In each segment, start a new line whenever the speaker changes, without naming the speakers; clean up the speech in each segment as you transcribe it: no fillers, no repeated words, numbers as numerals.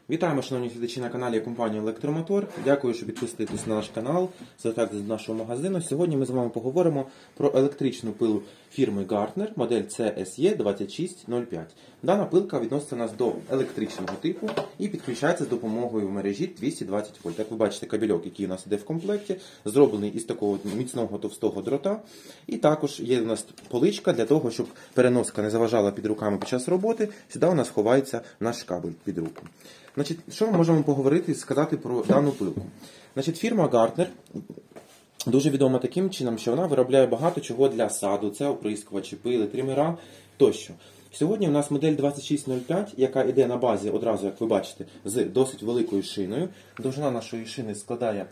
Вітаємо, шановні глядачі на каналі компанії Електромотор. Дякую, що підписуєтесь на наш канал, звертайтесь до нашого магазину. Сьогодні ми з вами поговоримо про електричну пилу фірми Gardner, модель CSE2605. Дана пилка відноситься нас до електричного типу і підключається з допомогою мережі 220 вольт. Як ви бачите, кабельок, який у нас іде в комплекті, зроблений із такого міцного товстого дрота. І також є у нас поличка для того, щоб переноска не заважала під руками під час роботи. Сюди у нас ховається наш кабель під руку. Значить, що ми можемо поговорити і сказати про дану пилку? Значить, фірма Gardner дуже відома таким чином, що вона виробляє багато чого для саду. Це оприскувачі, пили, тримера тощо. Сьогодні у нас модель 2605, яка йде на базі, одразу, як ви бачите, з досить великою шиною. Довжина нашої шини складає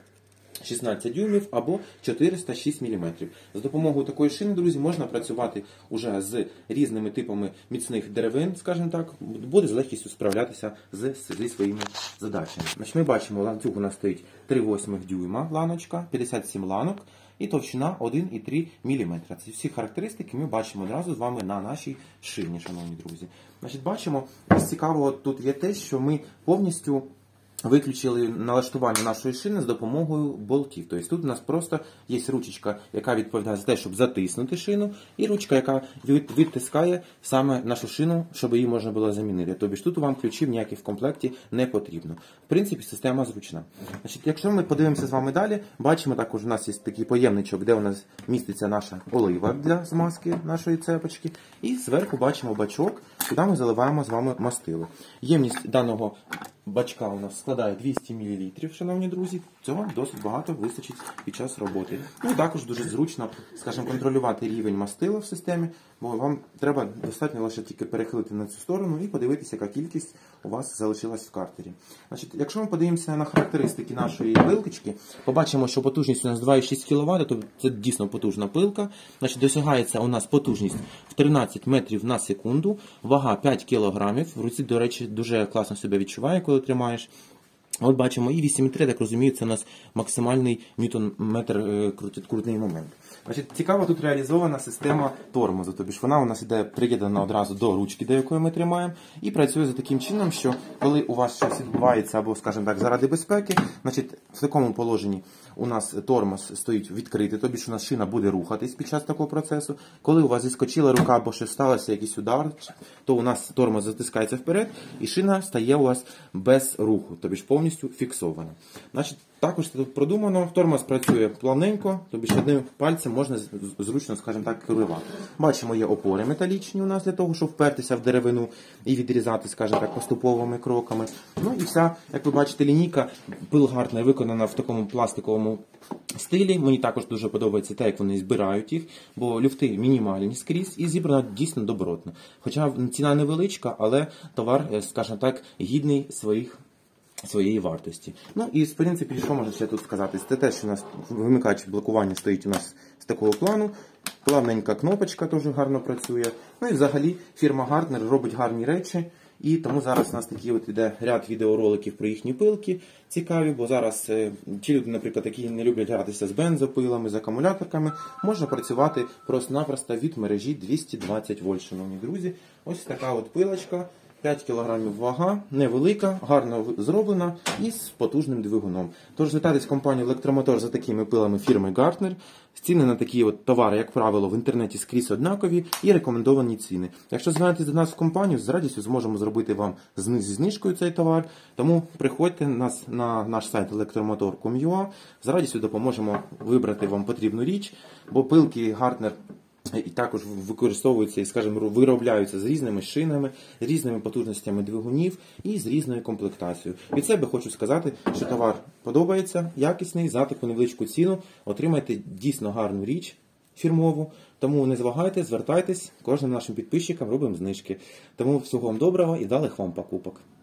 16 дюймів або 406 мм. За допомогою такої шини, друзі, можна працювати уже з різними типами міцних деревин, скажімо так, буде з легкістю справлятися зі своїми задачами. Значить, ми бачимо, ланцюг у нас стоїть 3/8 дюйма ланочка, 57 ланок і товщина 1,3 мм. Ці всі характеристики ми бачимо одразу з вами на нашій шині, шановні друзі. Значить, бачимо, ось цікавого тут є те, що ми повністю виключили налаштування нашої шини з допомогою болтів. Тобто тут у нас просто є ручечка, яка відповідає за те, щоб затиснути шину, і ручка, яка відтискає саме нашу шину, щоб її можна було замінити. Тобто тут вам ключів ніяких в комплекті не потрібно. В принципі, система зручна. Значить, якщо ми подивимося з вами далі, бачимо також у нас є такий поємничок, де у нас міститься наша олива для змазки нашої цепочки. І зверху бачимо бачок, куди ми заливаємо з вами мастило. Ємність даного бачка у нас складає 200 мл, шановні друзі. Цього досить багато вистачить під час роботи. Ну і також дуже зручно, скажімо, контролювати рівень мастила в системі, бо вам треба достатньо лише тільки перехилити на цю сторону і подивитися, яка кількість у вас залишилась в картері. Значить, якщо ми подивимося на характеристики нашої пилкочки, побачимо, що потужність у нас 2,6 кВт, тобто це дійсно потужна пилка. Значить, досягається у нас потужність в 13 метрів на секунду, вага 5 кг. В руці, до речі, дуже класно себе відчуває, коли тримаєш. От бачимо, і 8,3, так розумію, це у нас максимальний ньютон-метр крутний момент. Значить, цікаво тут реалізована система тормозу, тобто вона у нас іде приєднана одразу до ручки, до якої ми тримаємо, і працює за таким чином, що коли у вас щось відбувається, або, скажімо так, заради безпеки, значить, в такому положенні у нас тормоз стоїть відкритий, тобто у нас шина буде рухатись під час такого процесу. Коли у вас зіскочила рука або щось сталося, якийсь удар, то у нас тормоз затискається вперед, і шина стає у вас без руху, тобто повністю фіксована. Значить, також це тут продумано, тормоз працює плавненько, тобто одним пальцем можна зручно, скажімо так, керувати. Бачимо, є опори металічні у нас для того, щоб впертися в деревину і відрізати, скажімо так, поступовими кроками. Ну і вся, як ви бачите, лінійка пил Gardner виконана в такому пластиковому стилі. Мені також дуже подобається те, як вони збирають їх, бо люфти мінімальні скрізь і зібрано дійсно добротно. Хоча ціна невеличка, але товар, скажімо так, гідний своєї вартості. Ну і, в принципі, що можна ще тут сказати? Це те, що у нас вимикач блокування стоїть у нас з такого плану. Плавненька кнопочка теж гарно працює. Ну і взагалі фірма Gardner робить гарні речі. І тому зараз у нас такий от іде ряд відеороликів про їхні пилки цікаві, бо зараз ті люди, наприклад, які не люблять гратися з бензопилами, з акумуляторками, можна працювати просто-напросто від мережі 220 вольт, шановні друзі. Ось така от пилочка. 5 кг вага, невелика, гарно зроблена і з потужним двигуном. Тож звертайтесь в компанію Електромотор за такими пилами фірми Gardner. Ціни на такі от товари, як правило, в інтернеті скрізь однакові і рекомендовані ціни. Якщо звернетесь до нас в компанію, з радістю зможемо зробити вам зі знижкою цей товар. Тому приходьте на наш сайт electromotor.com.ua, з радістю допоможемо вибрати вам потрібну річ, бо пилки Gardner і також використовуються і, скажімо, виробляються з різними шинами, з різними потужностями двигунів і з різною комплектацією. Від себе хочу сказати, що товар подобається, якісний, за таку невеличку ціну отримайте дійсно гарну річ фірмову. Тому не звагайте, звертайтесь, кожним нашим підписчикам робимо знижки. Тому всього вам доброго і вдалих вам покупок.